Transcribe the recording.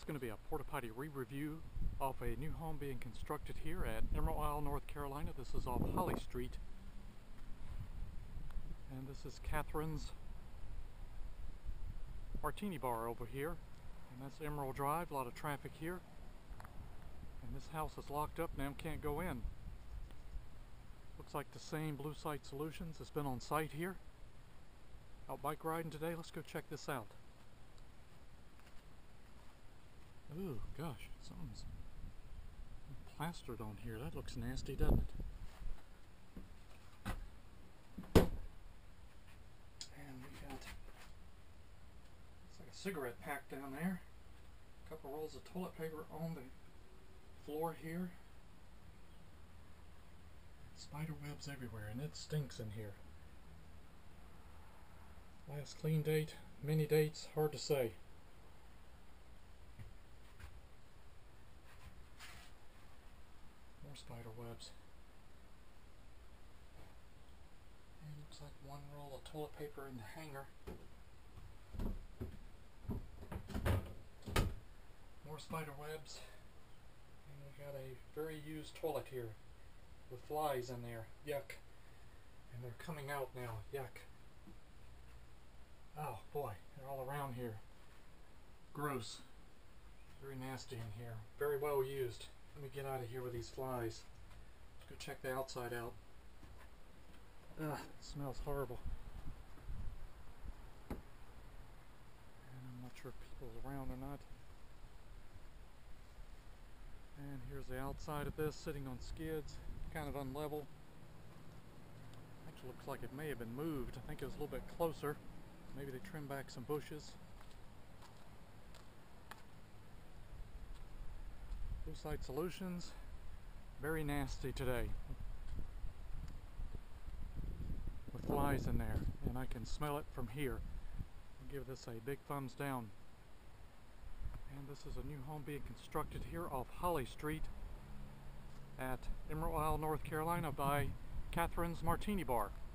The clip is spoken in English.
going to be a porta potty re-review of a new home being constructed here at Emerald Isle, North Carolina. This is off Holly Street. And this is Catherine's Martini Bar over here. And that's Emerald Drive, a lot of traffic here. And this house is locked up now, can't go in. Looks like the same Blue Site Solutions has been on site here. Out bike riding today, let's go check this out. Ooh, gosh, something's plastered on here. That looks nasty, doesn't it? And we got, looks like a cigarette pack down there. A couple rolls of toilet paper on the floor here. Spider webs everywhere, and it stinks in here. Last clean date, many dates, hard to say. More spider webs. And looks like one roll of toilet paper in the hanger. More spider webs. And we got a very used toilet here with flies in there. Yuck. And they're coming out now. Yuck. Oh boy, they're all around here. Gross. Very nasty in here. Very well used. Let me get out of here with these flies. Let's go check the outside out. Ugh, it smells horrible. And I'm not sure if people's around or not. And here's the outside of this, sitting on skids, kind of unlevel. Actually looks like it may have been moved. I think it was a little bit closer. Maybe they trimmed back some bushes. Blue Site Solutions, very nasty today. With flies in there, and I can smell it from here. I'll give this a big thumbs down. And this is a new home being constructed here off Holly Street at Emerald Isle, North Carolina by Catherine's Martini Bar.